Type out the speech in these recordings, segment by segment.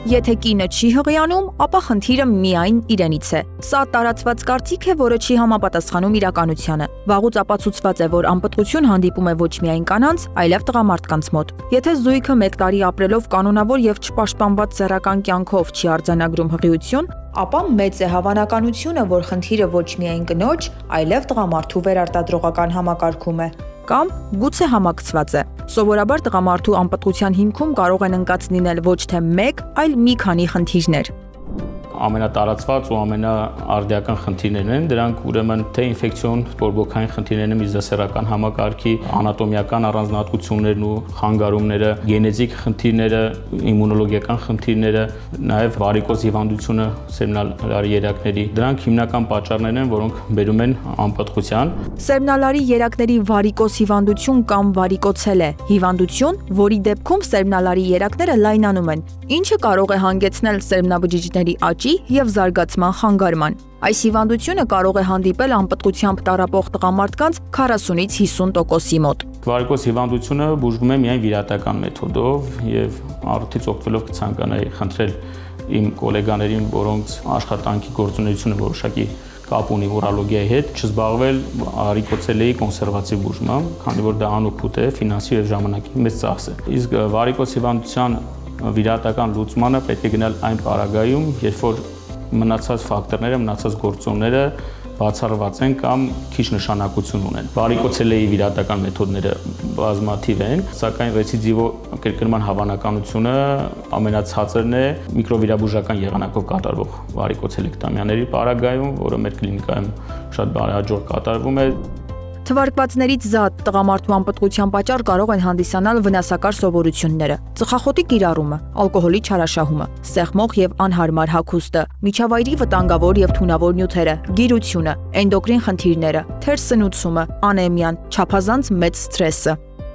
Եթե կինը չի հղիանում, ապա խնդիրը միայն իրենից է։ Սա տարածված կարծիք է, որը չի համապատասխանում իրականությանը։ Վաղուց ապացուցված է, որ անպտղություն հանդիպում է ոչ միայն կանանց, այլև տղամարդկանց մոտ։ Եթե զույգը 1 տարի ապրելով կանոնավոր եւ չպաշտպանված սեռական կյանքով չի արձանագրում հղիություն, ապա մեծ է հավանականությունը, որ խնդիրը ոչ միայն կնոջ, այլև տղամարդու վերարտադրողական համակարգում է։ Կամ գուցե համակցված է։ Սովորաբար տղամարդու անպտղության հիմքում կարող են ընկած լինել ոչ թե 1, այլ մի քանի խնդիրներ։ Ամենատարածված ու ամենաարդիական խնդիրներն են, դրանք ուրեմն թե ինֆեկցիոն բորբոքային խնդիրներն են, միզասեռական համակարգի անատոմիական առանձնահատկություններն ու խանգարումները, գենետիկ խնդիրները, իմունոլոգիական խնդիրները, նաև վարիկոզ հիվանդությունը սերմնալարի երակների։ Դրանք հիմնական պատճառներն են, որոնք բերում են անպտղության։ Սերմնալարի երակների վարիկոզ հիվանդություն կամ վարիկոցելե հիվանդություն, որի դեպքում սերմնալարի երակները լայնանում են, ինչը կարող է հանգեցնել սերմնաբջիջների աճի և զարգացման խանգարման։ Այս հիվանդությունը կարող է հանդիպել անպտղությամբ տառապող տղամարդկանց 40-ից 50%-ի մոտ։ Վարիկոզ հիվանդությունը բուժվում է միայն վիրատական մեթոդով եւ առիթից օգտվելով կցանկանայի խնդրել իմ գոլեգաներին, որոնց աշխատանքի գործունեությունը որոշակի կապ ունի ուրոլոգիայի հետ, չզբաղվել վարիկոցելեի կոնսերվատիվ բուժմամբ, քանի որ դա անօգուտ է, ֆինանսի եւ ժամանակի մեծ ծախս է։ Իսկ վարիկոզ հիվանդության վիրատական լուծմանը պետք է գնալ այն պարագայում, երբ որ մնացած ֆակտորները, մնացած գործոնները բացառված են կամ քիչ նշանակություն ունեն։ Վարիկոցելեի վիրատական մեթոդները բազմաթիվ են, սակայն ռեցիդիվո կրկնման հավանականությունը ամենացածրն է միկրովիրաբուժական եղանակով կատարվող վարիկոցելեկտոմիաների պարագայում, որը մեր կլինիկայում շատ բարեհաջող կատարվում է։ Թվարկվածներից զատ տղամարդու անպտղության պատճառ կարող են հանդիսանալ վնասակար սովորությունները, ծխախոտի կիրառումը, ալկոհոլի չարաշահումը, սեղմող եւ անհարմար հագուստը, միջավայրի վտանգավոր եւ թունավոր նյութերը, գիրությունը, էնդոկրին խնդիրները, թեր սնուցումը, անեմիան, չափազանց մեծ սթրեսը։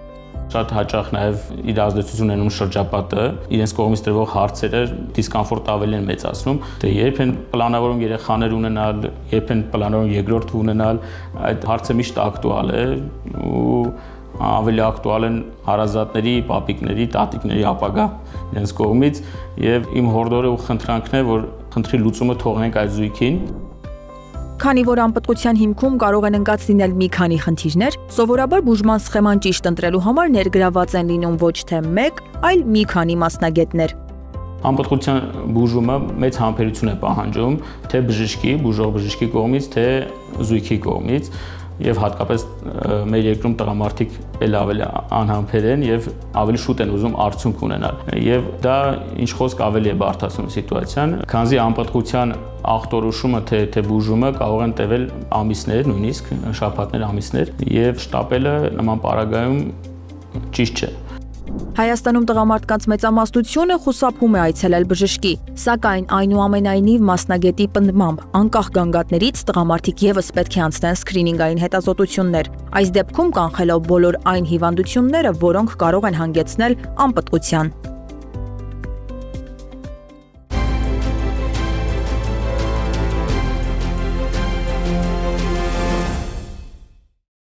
Շատ հաճախ նաև իր ազդեցություն ունենում շրջապատը, իրենց կողմից տրվող հարցերը դիսկոմֆորտ ավելի են մեծացնում, թե երբ են պլանավորում երեխաներ ունենալ, երբ են պլանավորում երկրորդ ունենալ, այդ հարցը միշտ ակտուալ է ու ավելի ակտուալ են հարազատների, պապիկների, տատիկների ապագա իրենց կողմից եւ իմ հորդորը ու խնդրանքն է, որ խնդրի լուծումը թողնենք այդ զույգին։ Քանի որ անպտղության հիմքում կարող են ընկած լինել մի քանի խնդիրներ, սովորաբար բուժման սխեման ճիշտ ընտրելու համար ներգրաված են լինում ոչ թե 1, այլ մի քանի մասնագետներ։ Անպտղության բուժումը մեծ համբերություն է պահանջում թե բժշկի, բուժող բժշկի կողմից, թե զույգի կողմից, եւ հատկապես մեր երկրում տղամարդիկ ավելի անհամբեր են եւ ավելի շուտ են ուզում արդյունք ունենալ եւ դա ինչ խոսք ավելի է բարդացնում սիտուացիան, քանզի անպտղության ախտորոշումը թե բուժումը կարող են տևել ամիսներ, նույնիսկ շաբաթներ, ամիսներ եւ շտապելը նման պարագայում ճիշտ չէ։ Հայաստանում տղամարդկանց մեծամասնությունը խուսափում է այցելել բժշկի, սակայն այնուամենայնիվ մասնագետի պնդմամբ անկախ գանգատներից տղամարդիկ ևս պետք է անցնեն սքրինինգային հետազոտություններ, այս դեպքում կանխելով բոլոր այն հիվանդությունները, որոնք կարող են հանգեցնել անպտղության։